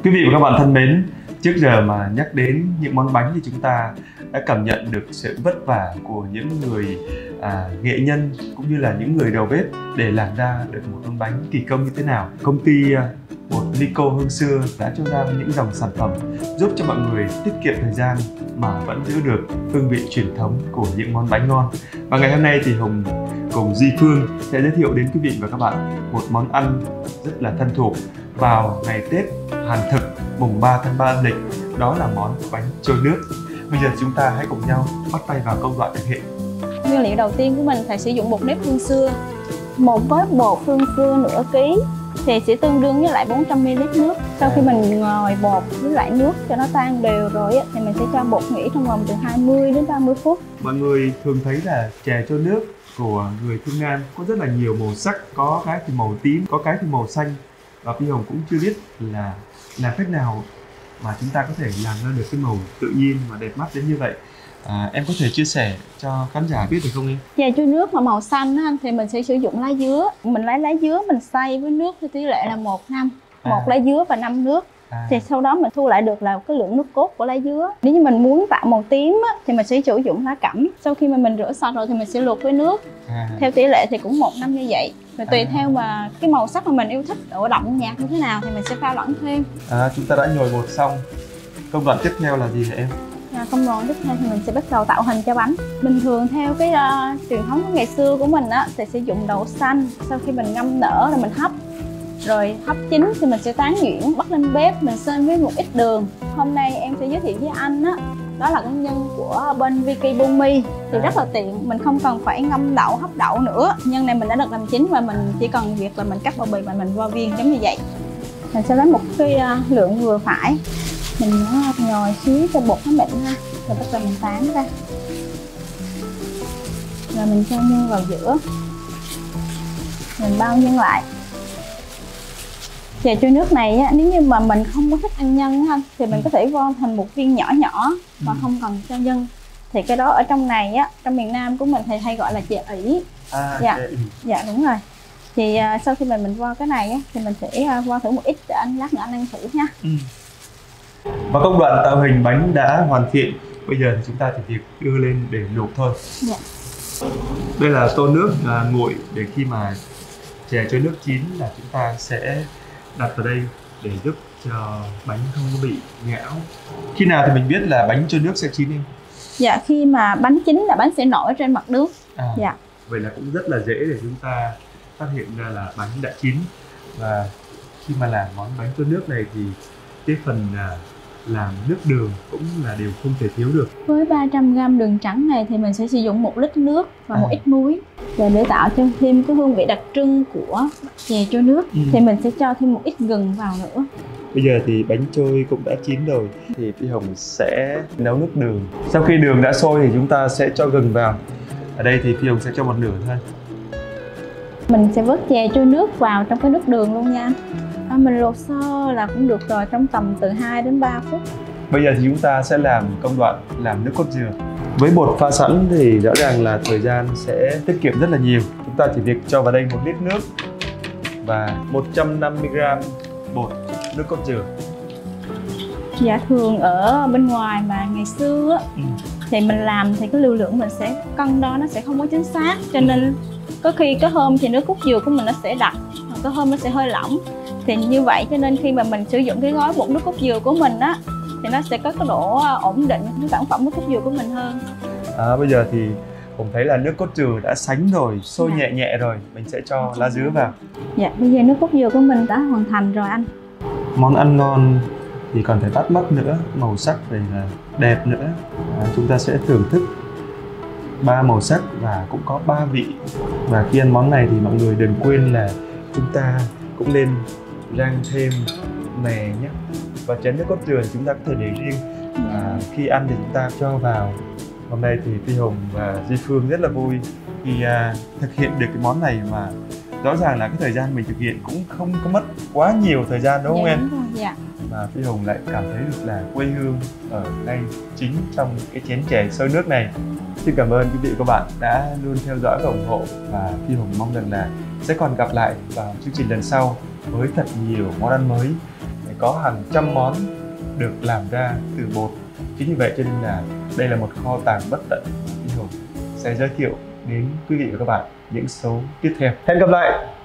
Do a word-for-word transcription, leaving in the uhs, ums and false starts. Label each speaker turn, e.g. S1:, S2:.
S1: Quý vị và các bạn thân mến, trước giờ mà nhắc đến những món bánh thì chúng ta đã cảm nhận được sự vất vả của những người à, nghệ nhân cũng như là những người đầu bếp để làm ra được một món bánh kỳ công như thế nào. Công ty à, Bột Nico Hương Xưa đã cho ra những dòng sản phẩm giúp cho mọi người tiết kiệm thời gian mà vẫn giữ được hương vị truyền thống của những món bánh ngon. Và ngày hôm nay thì Hùng cùng Duy Phương sẽ giới thiệu đến quý vị và các bạn một món ăn rất là thân thuộc vào ngày Tết Hàn Thực mùng ba tháng ba âm lịch, đó là món bánh trôi nước. Bây giờ chúng ta hãy cùng nhau bắt tay vào công đoạn thực hiện.
S2: Nguyên liệu đầu tiên của mình phải sử dụng bột nếp hương xưa. Một gói bột hương xưa nửa ký thì sẽ tương đương với lại bốn trăm mi li lít nước. Sau khi mình ngồi bột với lại nước cho nó tan đều rồi thì mình sẽ cho bột nghỉ trong vòng từ hai mươi đến ba mươi phút.
S1: Mọi người thường thấy là chè trôi nước của người Phương Nam có rất là nhiều màu sắc, có cái thì màu tím, có cái thì màu xanh. Và Phi Hồng cũng chưa biết là làm cách nào mà chúng ta có thể làm ra được cái màu tự nhiên mà đẹp mắt đến như vậy. À, em có thể chia sẻ cho khán giả biết được không em?
S2: Chè trôi nước mà màu xanh á, thì mình sẽ sử dụng lá dứa. Mình lấy lá dứa mình xay với nước với tỷ lệ là một năm,
S1: À.
S2: một lá dứa và năm nước.
S1: À.
S2: Thì sau đó mình thu lại được là cái lượng nước cốt của lá dứa. Nếu như mình muốn tạo màu tím á, thì mình sẽ sử dụng lá cẩm. Sau khi mà mình rửa sạch rồi thì mình sẽ luộc với nước.
S1: À.
S2: Theo tỷ lệ thì cũng một năm như vậy. Rồi tùy
S1: À.
S2: theo mà cái màu sắc mà mình yêu thích, độ đậm nhạt như thế nào thì mình sẽ pha loãng thêm.
S1: À, chúng ta đã nhồi bột xong. Công đoạn tiếp theo là gì hả em?
S2: À, công đoạn tiếp theo thì mình sẽ bắt đầu tạo hình cho bánh. Bình thường theo cái uh, truyền thống của ngày xưa của mình á, thì sẽ dùng đậu xanh. Sau khi mình ngâm nở rồi mình hấp. Rồi hấp chín thì mình sẽ tán nhuyễn, bắt lên bếp, mình xên với một ít đường. Hôm nay em sẽ giới thiệu với anh á, đó là cái nhân của bên Vicky Bumi. Thì rất là tiện, mình không cần phải ngâm đậu, hấp đậu nữa. Nhân này mình đã được làm chín và mình chỉ cần việc là mình cắt bao bì và mình vo viên giống như vậy. Mình sẽ lấy một cái uh, lượng vừa phải. Mình nhồi xíu cho bột nó mịn ha. Rồi bắt đầu mình tán ra. Rồi mình cho nhân vào giữa. Mình bao nhân lại. Chè trôi nước này á, nếu như mà mình không có thích ăn nhân á, thì mình có thể vo thành một viên nhỏ nhỏ mà không cần cho nhân. Thì cái đó ở trong này á, trong miền Nam của mình thì hay gọi là chè ỉ.
S1: À,
S2: dạ.
S1: chè ỉ.
S2: Dạ đúng rồi. Thì uh, sau khi mình mình vo cái này á, thì mình sẽ uh, vo thử một ít để anh lát nữa anh ăn thử nha.
S1: Ừ. Và công đoạn tạo hình bánh đã hoàn thiện. Bây giờ thì chúng ta chỉ việc đưa lên để luộc thôi.
S2: Dạ.
S1: Đây là tô nước à, nguội để khi mà chè trôi nước chín là chúng ta sẽ đặt vào đây để giúp cho bánh không có bị nhão. Khi nào thì mình biết là bánh trôi nước sẽ chín em?
S2: Dạ, khi mà bánh chín là bánh sẽ nổi trên mặt nước.
S1: À,
S2: dạ.
S1: Vậy là cũng rất là dễ để chúng ta phát hiện ra là bánh đã chín. Và khi mà làm món bánh trôi nước này thì cái phần à, làm nước đường cũng là điều không thể thiếu được.
S2: Với ba trăm gam đường trắng này thì mình sẽ sử dụng một lít nước và
S1: à.
S2: một ít muối. Và để tạo cho thêm cái hương vị đặc trưng của chè trôi nước ừ. thì mình sẽ cho thêm một ít gừng vào nữa.
S1: Bây giờ thì bánh trôi cũng đã chín rồi thì Phi Hồng sẽ nấu nước đường. Sau khi đường đã sôi thì chúng ta sẽ cho gừng vào. Ở đây thì Phi Hồng sẽ cho một nửa thôi.
S2: Mình sẽ vớt chè trôi nước vào trong cái nước đường luôn nha. À, mình luộc sơ là cũng được rồi, trong tầm từ hai đến ba phút.
S1: Bây giờ thì chúng ta sẽ làm công đoạn làm nước cốt dừa. Với bột pha sẵn thì rõ ràng là thời gian sẽ tiết kiệm rất là nhiều. Chúng ta chỉ việc cho vào đây một lít nước và một trăm năm mươi gam bột nước cốt dừa.
S2: Dạ, thường ở bên ngoài mà ngày xưa á,
S1: ừ.
S2: thì mình làm thì cái lưu lượng mình sẽ cân đo nó sẽ không có chính xác, cho nên có khi cái hôm thì nước cốt dừa của mình nó sẽ đặc, có hôm nó sẽ hơi lỏng. Thì như vậy cho nên khi mà mình sử dụng cái gói bột nước cốt dừa của mình á thì nó sẽ có cái độ ổn định cái sản phẩm nước cốt dừa của mình hơn.
S1: À, bây giờ thìผมthấy là nước cốt dừa đã sánh rồi, sôi dạ. nhẹ nhẹ rồi, mình sẽ cho lá dứa vào.
S2: Dạ, bây giờ nước cốt dừa của mình đã hoàn thành rồi anh.
S1: Món ăn ngon thì còn phải bắt mắt nữa, màu sắc phải là đẹp nữa. À, chúng ta sẽ thưởng thức ba màu sắc và cũng có ba vị. Và khi ăn món này thì mọi người đừng quên là chúng ta cũng nên rang thêm mè nhé. Và chén nước cốt dừa thì chúng ta có thể để riêng. À, khi ăn thì chúng ta cho vào. Hôm nay thì Phi Hồng và Duy Phương rất là vui khi uh, thực hiện được cái món này, mà rõ ràng là cái thời gian mình thực hiện cũng không có mất quá nhiều thời gian, đúng không
S2: dạ,
S1: em?
S2: Đúng rồi, dạ.
S1: Mà Phi Hồng lại cảm thấy được là quê hương ở ngay chính trong cái chén chè sôi nước này. Xin cảm ơn quý vị và các bạn đã luôn theo dõi và ủng hộ, và Phi Hồng mong rằng là sẽ còn gặp lại vào chương trình lần sau với thật nhiều món ăn mới phải có hàng trăm món được làm ra từ bột. Chính vì vậy cho nên là đây là một kho tàng bất tận của Minh Hùng sẽ giới thiệu đến quý vị và các bạn những số tiếp theo. Hẹn gặp lại!